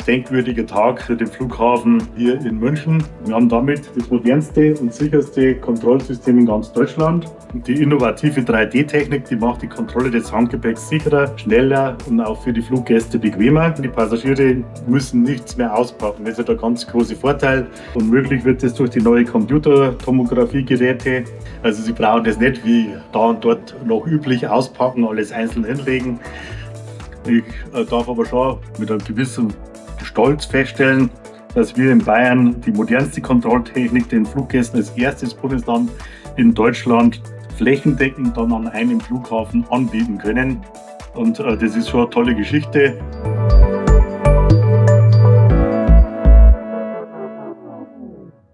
denkwürdiger Tag für den Flughafen hier in München. Wir haben damit das modernste und sicherste Kontrollsystem in ganz Deutschland. Die innovative 3D-Technik, die macht die Kontrolle des Handgepäcks sicherer, schneller und auch für die Fluggäste bequemer. Die Passagiere müssen nichts mehr auspacken. Das ist der ganz große Vorteil. Und möglich wird das durch die neue Computertomographiegeräte. Also Sie brauchen das nicht wie da und dort noch üblich auspacken, alles einzeln hinlegen. Ich darf aber schon mit einem gewissen Stolz feststellen, dass wir in Bayern die modernste Kontrolltechnik den Fluggästen als erstes Bundesland in Deutschland flächendeckend dann an einem Flughafen anbieten können. Und das ist schon eine tolle Geschichte.